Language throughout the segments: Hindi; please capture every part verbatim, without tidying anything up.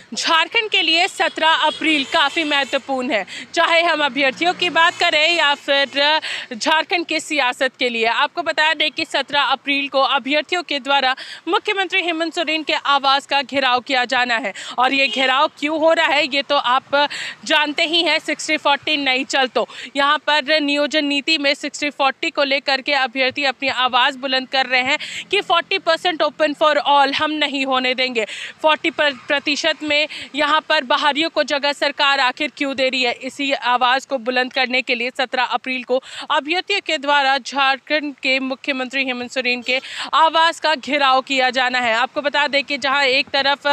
झारखंड के लिए सत्रह अप्रैल काफ़ी महत्वपूर्ण है, चाहे हम अभ्यर्थियों की बात करें या फिर झारखंड की सियासत के लिए। आपको बता दें कि सत्रह अप्रैल को अभ्यर्थियों के द्वारा मुख्यमंत्री हेमंत सोरेन के आवास का घेराव किया जाना है। और ये घेराव क्यों हो रहा है ये तो आप जानते ही हैं। सिक्सटी फोर्टी नहीं चल तो यहाँ पर नियोजन नीति में सिक्सटी फोर्टी को लेकर के अभ्यर्थी अपनी आवाज़ बुलंद कर रहे हैं कि forty percent open for all हम नहीं होने देंगे। फोर्टी प्रतिशत में यहाँ पर बाहरियों को जगह सरकार आखिर क्यों दे रही है। इसी आवाज़ को बुलंद करने के लिए सत्रह अप्रैल को अभ्यर्थियों के द्वारा झारखंड के मुख्यमंत्री हेमंत सोरेन के आवास का घेराव किया जाना है। आपको बता दें कि जहां एक तरफ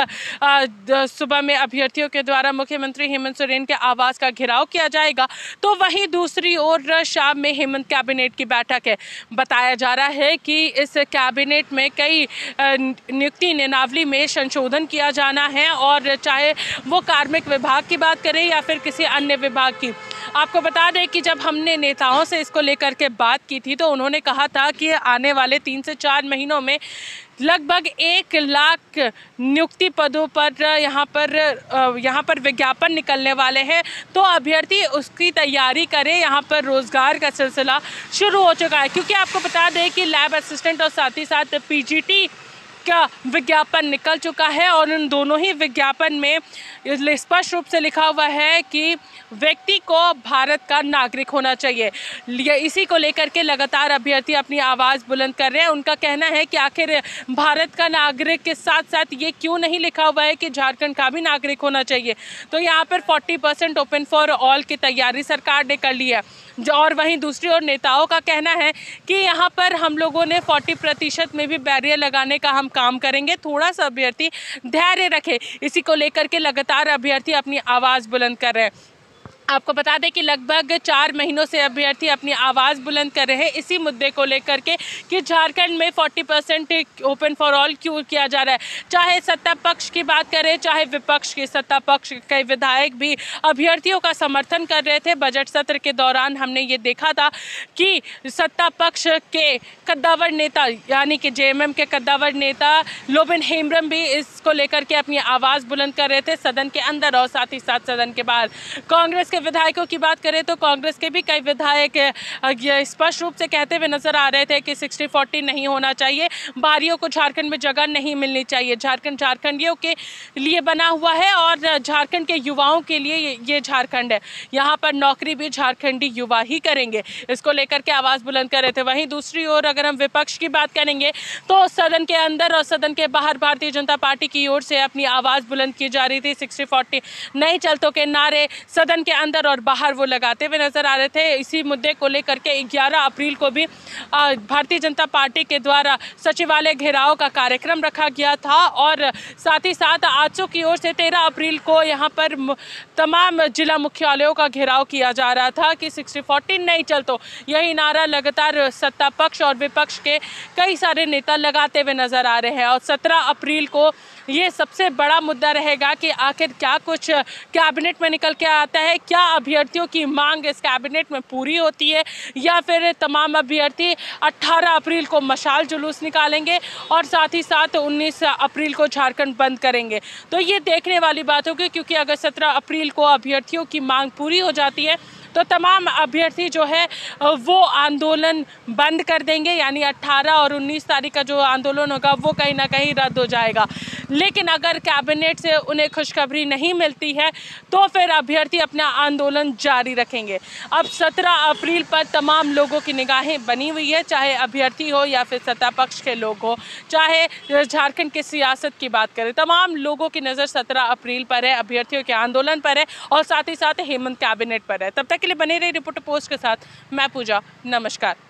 सुबह में अभ्यर्थियों के द्वारा मुख्यमंत्री हेमंत सोरेन के आवास का घेराव किया जाएगा, तो वहीं दूसरी ओर शाम में हेमंत कैबिनेट की बैठक है। बताया जा रहा है कि इस कैबिनेट में कई नियुक्ति नियमावली में संशोधन किया जाना है, और चाहे वो कार्मिक विभाग की बात करें या फिर किसी अन्य विभाग की। आपको बता दें कि जब हमने नेताओं से इसको लेकर के बात की थी तो उन्होंने कहा था कि आने वाले तीन से चार महीनों में लगभग एक लाख नियुक्ति पदों पर यहाँ पर यहाँ पर विज्ञापन निकलने वाले हैं, तो अभ्यर्थी उसकी तैयारी करें। यहाँ पर रोज़गार का सिलसिला शुरू हो चुका है, क्योंकि आपको बता दें कि लैब असिस्टेंट और साथ ही साथ पीजीटी का विज्ञापन निकल चुका है, और उन दोनों ही विज्ञापन में स्पष्ट रूप से लिखा हुआ है कि व्यक्ति को भारत का नागरिक होना चाहिए। इसी को लेकर के लगातार अभ्यर्थी अपनी आवाज़ बुलंद कर रहे हैं। उनका कहना है कि आखिर भारत का नागरिक के साथ साथ ये क्यों नहीं लिखा हुआ है कि झारखंड का भी नागरिक होना चाहिए। तो यहाँ पर forty percent open for all की तैयारी सरकार ने कर ली है, और वहीं दूसरी ओर नेताओं का कहना है कि यहाँ पर हम लोगों ने फोर्टी प्रतिशत में भी बैरियर लगाने का हम काम करेंगे। थोड़ा सा अभ्यर्थी धैर्य रखे। इसी को लेकर के लगातार अभ्यर्थी अपनी आवाज़ बुलंद कर रहे हैं। आपको बता दें कि लगभग चार महीनों से अभ्यर्थी अपनी आवाज़ बुलंद कर रहे हैं इसी मुद्दे को लेकर के कि झारखंड में forty percent open for all क्यों किया जा रहा है। चाहे सत्ता पक्ष की बात करें चाहे विपक्ष की, सत्ता पक्ष के विधायक भी अभ्यर्थियों का समर्थन कर रहे थे। बजट सत्र के दौरान हमने ये देखा था कि सत्ता पक्ष के कद्दावर नेता यानी कि जेएमएम के कद्दावर नेता लोबिन हेम्ब्रम भी इसको लेकर के अपनी आवाज़ बुलंद कर रहे थे सदन के अंदर और साथ ही साथ सदन के बाहर। कांग्रेस के विधायकों की बात करें तो कांग्रेस के भी कई विधायक स्पष्ट रूप से कहते हुए नजर आ रहे थे कि सिक्सटी फोर्टी नहीं होना चाहिए, बाहरियों को झारखंड में जगह नहीं मिलनी चाहिए। झारखंड झारखंडियों के लिए बना हुआ है और झारखंड के युवाओं के लिए ये झारखंड है। यहाँ पर नौकरी भी झारखंडी युवा ही करेंगे। इसको लेकर के आवाज़ बुलंद कर रहे थे। वहीं दूसरी ओर अगर हम विपक्ष की बात करेंगे तो सदन के अंदर और सदन के बाहर भारतीय जनता पार्टी की ओर से अपनी आवाज़ बुलंद की जा रही थी। सिक्सटी फोर्टी नहीं चलतों के नारे सदन के अंदर और बाहर वो लगाते हुए नजर आ रहे थे। इसी मुद्दे को लेकर के ग्यारह अप्रैल को भी भारतीय जनता पार्टी के द्वारा सचिवालय घेराव का कार्यक्रम रखा गया था, और साथ ही साथ आजसू की ओर से तेरह अप्रैल को यहाँ पर तमाम जिला मुख्यालयों का घेराव किया जा रहा था कि सिक्सटी फोर्टी नहीं चलतो। यही नारा लगातार सत्ता पक्ष और विपक्ष के कई सारे नेता लगाते हुए नजर आ रहे हैं। और सत्रह अप्रैल को ये सबसे बड़ा मुद्दा रहेगा कि आखिर क्या कुछ कैबिनेट में निकल के आता है, क्या अभ्यर्थियों की मांग इस कैबिनेट में पूरी होती है, या फिर तमाम अभ्यर्थी अठारह अप्रैल को मशाल जुलूस निकालेंगे और साथ ही साथ उन्नीस अप्रैल को झारखंड बंद करेंगे। तो ये देखने वाली बात होगी, क्योंकि अगर सत्रह अप्रैल को अभ्यर्थियों की मांग पूरी हो जाती है तो तमाम अभ्यर्थी जो है वो आंदोलन बंद कर देंगे, यानी अठारह और उन्नीस तारीख का जो आंदोलन होगा वो कहीं ना कहीं रद्द हो जाएगा। लेकिन अगर कैबिनेट से उन्हें खुशखबरी नहीं मिलती है तो फिर अभ्यर्थी अपना आंदोलन जारी रखेंगे। अब सत्रह अप्रैल पर तमाम लोगों की निगाहें बनी हुई है, चाहे अभ्यर्थी हो या फिर सत्ता पक्ष के लोग हो, चाहे झारखंड की सियासत की बात करें, तमाम लोगों की नज़र सत्रह अप्रैल पर है, अभ्यर्थियों के आंदोलन पर है और साथ ही साथ हेमंत कैबिनेट पर है। तब तक के लिए बने रही रिपोर्टर पोस्ट के साथ मैं पूजा। नमस्कार।